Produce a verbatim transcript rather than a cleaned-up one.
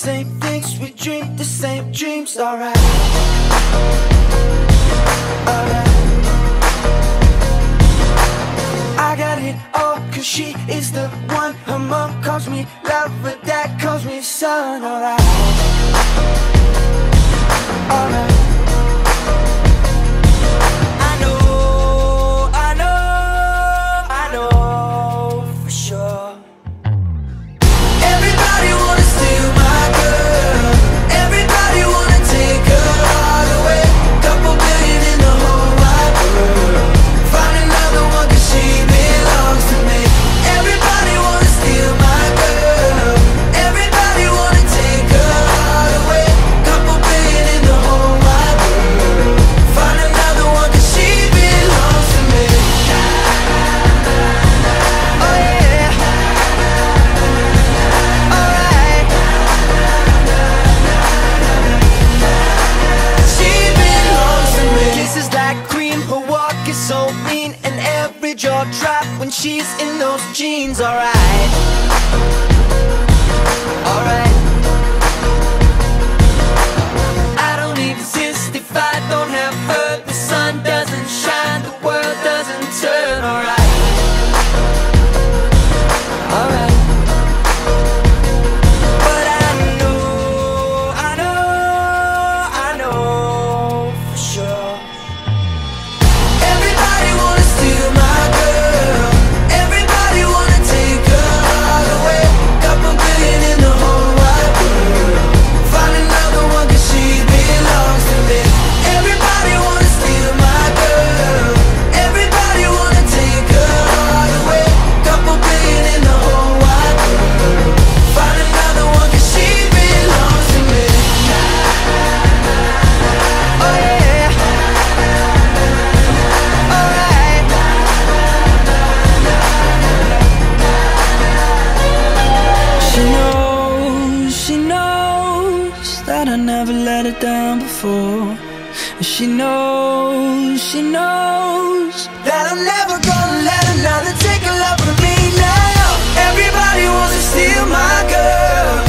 same things, we dream the same dreams. Alright, alright. I got it all, cause she is the one. Her mom calls me love, but dad calls me son. Alright, alright. I know, I know, I know for sure. Everybody wanna steal my girl. Everybody wanna take her all away. Couple billion in the whole wide world. Find another one cause she belongs to me. Everybody wanna steal my girl. Everybody wanna take her all away. Couple billion in the whole wide world. Find another one cause she belongs to me. Oh yeah. Alright. She belongs to me. Kisses like cream, her walk is so mean, and every jaw drop when she's in those jeans. Alright, alright. I don't exist if I don't have her. The sun doesn't shine, the world doesn't turn. Alright, alright. But I know, I know, I know for sure. Everybody wanna steal my girl. Everybody wanna take her all away. Couple billion in the whole wide world. Find another one cause she belongs to me. Everybody wanna steal my girl. Everybody wanna take her all away. Couple billion in the whole wide world. Find another one cause she belongs to me. Oh yeah. Alright. She knows, she knows that I never let her down before. And she knows, she knows that I'm never gonna let another take a love from me now. Everybody wants to steal my girl.